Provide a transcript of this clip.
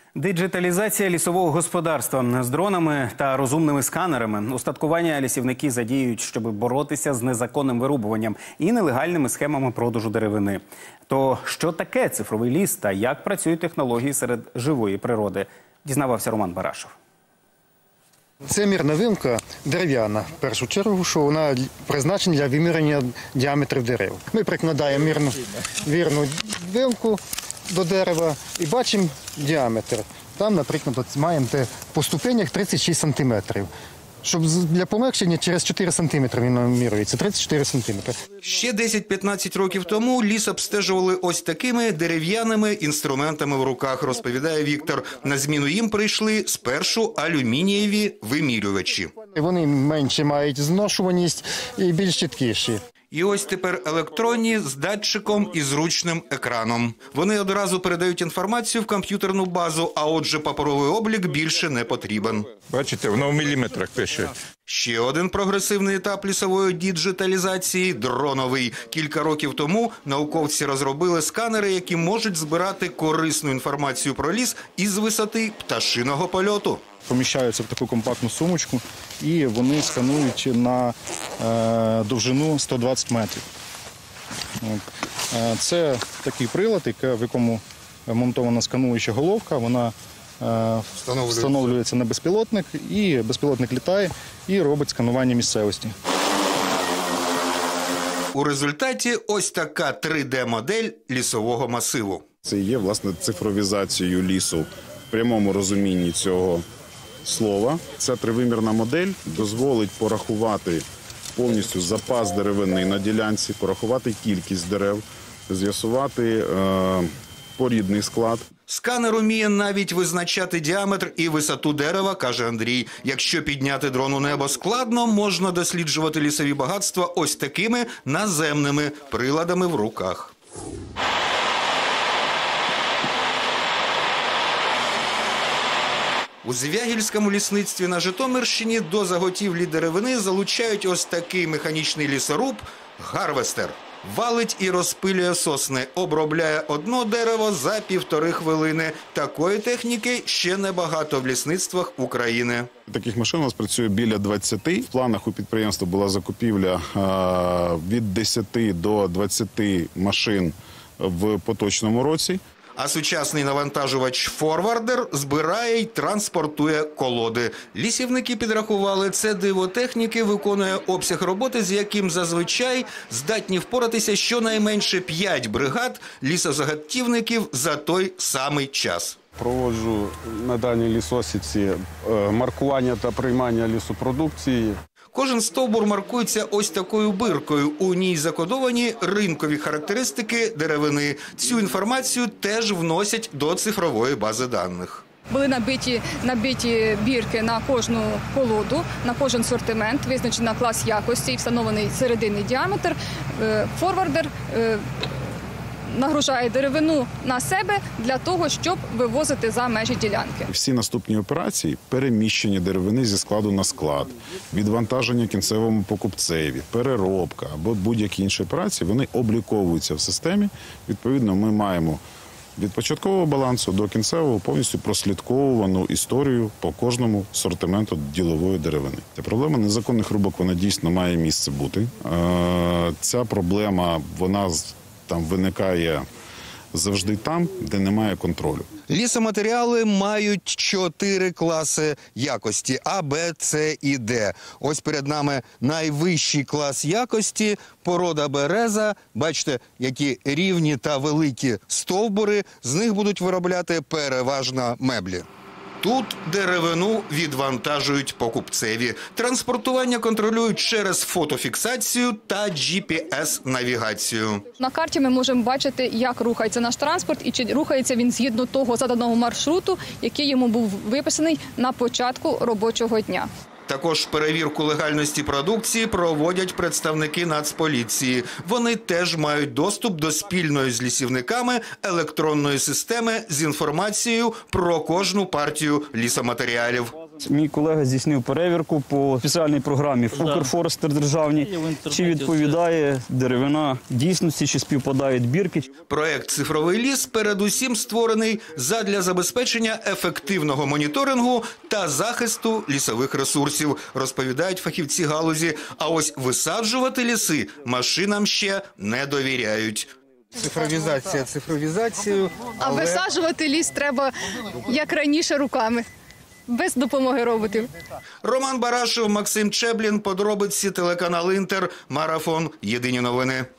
Диджиталізація лісового господарства з дронами та розумними сканерами. Устаткування лісівники задіють, щоб боротися з незаконним вирубуванням і нелегальними схемами продажу деревини. То що таке цифровий ліс та як працюють технології серед живої природи, дізнавався Роман Барашов. Це мірна вилка дерев'яна, в першу чергу, що вона призначена для виміряння діаметрів дерев. Ми прикладаємо вірну вилку до дерева і бачимо діаметр. Там, наприклад, маємо по ступенях 36 сантиметрів. Щоб для полегшення через 4 сантиметри він намірюється, 34 сантиметри. Ще 10-15 років тому ліс обстежували ось такими дерев'яними інструментами в руках, розповідає Віктор. На зміну їм прийшли спершу алюмінієві вимірювачі. Вони менше мають зношуваність і більш чіткіші. І ось тепер електронні з датчиком і зручним екраном. Вони одразу передають інформацію в комп'ютерну базу, а отже паперовий облік більше не потрібен. Бачите, воно в міліметрах пише. Ще один прогресивний етап лісової діджиталізації – дроновий. Кілька років тому науковці розробили сканери, які можуть збирати корисну інформацію про ліс із висоти пташиного польоту. Поміщаються в таку компактну сумочку і вони сканують на довжину 120 метрів. Це такий прилад, в якому монтована скануюча головка, вона встановлюється на безпілотник, і безпілотник літає і робить сканування місцевості. У результаті ось така 3D-модель лісового масиву. Це є, власне, цифровізацією лісу в прямому розумінні цього слова. Ця тривимірна модель дозволить порахувати повністю запас деревини на ділянці, порахувати кількість дерев, з'ясувати порідний склад. Сканер уміє навіть визначати діаметр і висоту дерева, каже Андрій. Якщо підняти дрон у небо складно, можна досліджувати лісові багатства ось такими наземними приладами в руках. У Звягільському лісництві на Житомирщині до заготівлі деревини залучають ось такий механічний лісоруб – гарвестер. Валить і розпилює сосни, обробляє одно дерево за 1,5 хвилини. Такої техніки ще небагато в лісництвах України. Таких машин у нас працює біля 20. В планах у підприємства була закупівля від 10 до 20 машин в поточному році. А сучасний навантажувач «Форвардер» збирає й транспортує колоди. Лісівники підрахували, це диво техніки виконує обсяг роботи, з яким зазвичай здатні впоратися щонайменше 5 бригад лісозаготівників за той самий час. Проводжу на даній лісосіці маркування та приймання лісопродукції. Кожен стовбур маркується ось такою биркою. У ній закодовані ринкові характеристики деревини. Цю інформацію теж вносять до цифрової бази даних. Були набиті бірки на кожну колоду, на кожен сортимент, визначена клас якості і встановлений серединний діаметр. Форвардер нагружає деревину на себе для того, щоб вивозити за межі ділянки. Всі наступні операції – переміщення деревини зі складу на склад, відвантаження кінцевому покупцеві, переробка або будь-які інші операції, вони обліковуються в системі. Відповідно, ми маємо від початкового балансу до кінцевого повністю прослідковувану історію по кожному сортименту ділової деревини. Проблема незаконних рубок, вона дійсно має місце бути. Ця проблема, вона там виникає завжди там, де немає контролю. Лісоматеріали мають 4 класи якості – А, Б, С і Д. Ось перед нами найвищий клас якості – порода береза. Бачите, які рівні та великі стовбури, з них будуть виробляти переважно меблі. Тут деревину відвантажують покупцеві. Транспортування контролюють через фотофіксацію та GPS-навігацію. На карті ми можемо бачити, як рухається наш транспорт і чи рухається він згідно того заданого маршруту, який йому був виписаний на початку робочого дня. Також перевірку легальності продукції проводять представники Нацполіції. Вони теж мають доступ до спільної з лісівниками електронної системи з інформацією про кожну партію лісоматеріалів. Мій колега здійснив перевірку по спеціальній програмі «Укрфорестер» державній, чи відповідає деревина дійсності, чи співпадають бірки. Проект «Цифровий ліс» передусім створений задля забезпечення ефективного моніторингу та захисту лісових ресурсів, розповідають фахівці галузі. А ось висаджувати ліси машинам ще не довіряють. Цифровізація цифровізацією. А висаджувати ліс треба, як раніше, руками, без допомоги роботів. Роман Барашев, Максим Чеблін, подробиці, телеканал «Інтер», Марафон, Єдині новини.